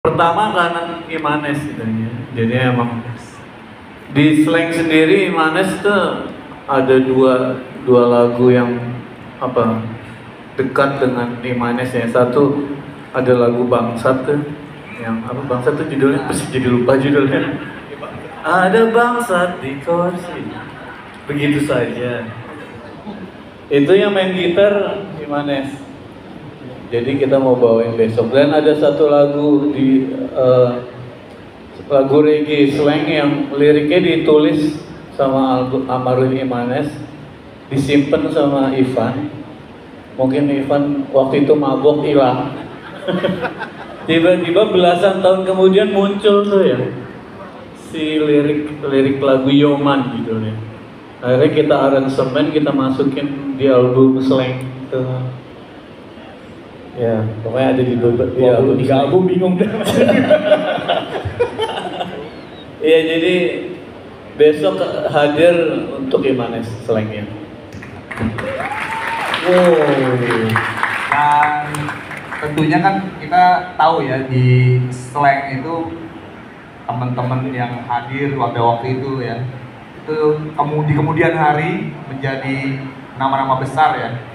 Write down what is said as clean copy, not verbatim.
Pertama karena Imanes gitu ya. Jadi emang di slang sendiri Imanes tuh ada dua lagu yang apa dekat dengan Imanes ya. Satu ada lagu Bangsat tuh, yang apa Bangsat tuh judulnya, jadi lupa judulnya. Ada bangsat di kursi, begitu saja. Itu yang main gitar Imanes. Jadi kita mau bawain besok. Dan ada satu lagu di lagu reggae slang yang liriknya ditulis sama almarhum Imanes, disimpan sama Ivan. Mungkin Ivan waktu itu mabok hilang. Tiba-tiba belasan tahun kemudian muncul tuh ya si lirik lagu Yoman gitu nih. Akhirnya kita aransemen, kita masukin di album slang gitu. Ya, pokoknya ada di tiga album bingung dah. Iya, jadi besok hadir untuk Imanes slangnya. Dan tentunya kan kita tahu ya di slang itu teman-teman yang hadir pada waktu itu ya, itu di kemudian hari menjadi nama-nama besar ya.